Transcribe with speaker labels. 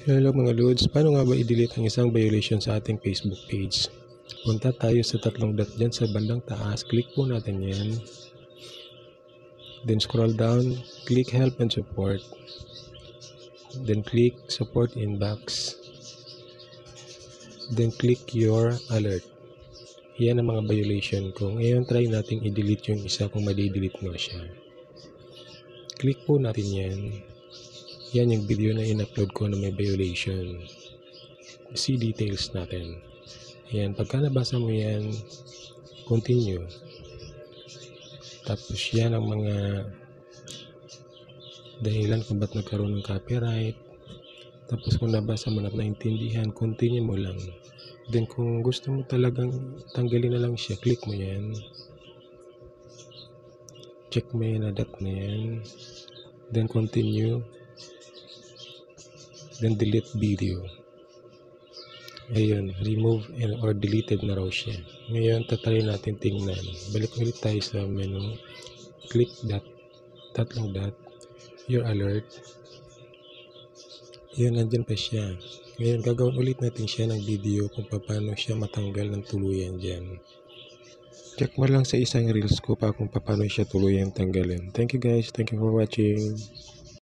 Speaker 1: Hello mga Lods, paano nga ba i-delete ang isang violation sa ating Facebook page? Punta tayo sa tatlong dot dyan sa bandang taas, click po natin yan. Then scroll down, click help and support. Then click support inbox. Then click your alert. Yan ang mga violation ko. Ngayon try natin i-delete yung isa kung madi-delete mo siya. Click po natin yan. Yan yung video na in-upload ko na may violation. See details natin. Ayan, pagka nabasa mo yan, continue. Tapos yan ang mga dahilan kung ba't nagkaroon ng copyright. Tapos kung nabasa mo at naintindihan, continue mo lang. Then kung gusto mo talagang tanggalin na lang siya, click mo yan. Check mo yan na dot na yan. Then continue. Then delete video. Ayun, remove or deleted na raw siya. Ngayon, tatry natin tingnan. Balik ulit tayo sa menu. Click that, tatlong dot, your alert. Yun, nandyan pa siya. Ngayon, gagawin ulit natin siya ng video kung paano siya matanggal ng tuluyan dyan. Check mo lang sa isang reels ko pa kung paano siya tuluyan tanggalin. Thank you guys. Thank you for watching.